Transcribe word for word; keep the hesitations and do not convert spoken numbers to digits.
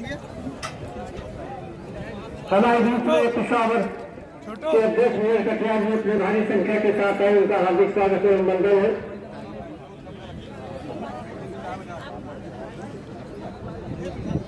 हमारे बीच में पेशावर के अध्यक्ष मेयर कटियार जी अपने भारी संख्या के साथ आए, उनका हार्दिक स्वागत एवं मंगल है।